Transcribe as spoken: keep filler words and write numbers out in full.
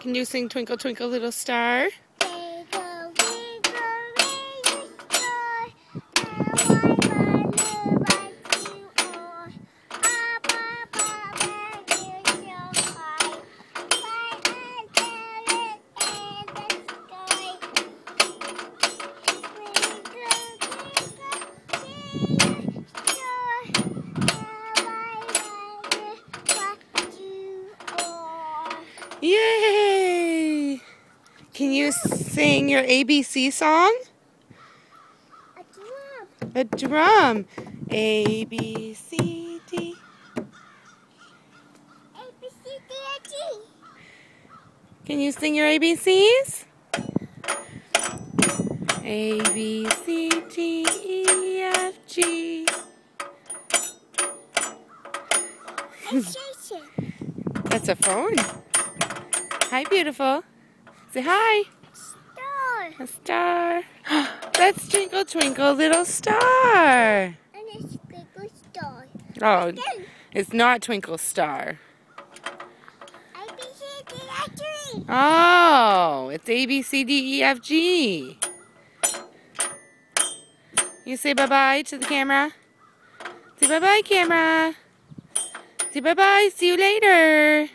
Can you sing Twinkle, Twinkle, Little Star? Twinkle, twinkle, little star, how I wonder what you are. Up above and you're so high, bright and clear in the sky. Twinkle, twinkle, little star, how I wonder what you are. Yay! Can you sing your A B C song? A drum. A drum. A, B, C, D. A, B, C, D, E, G. Can you sing your A B Cs? A, B, C, D, E, F, G. A station. That's a phone. Hi, beautiful. Say hi. Star. A star. That's Twinkle, Twinkle, Little Star. And it's Twinkle Star. Oh, Again. it's not Twinkle Star. A, B, C, D, E, F, G. Oh, it's A, B, C, D, E, F, G. You say bye-bye to the camera. Say bye-bye, camera. Say bye-bye. See you later.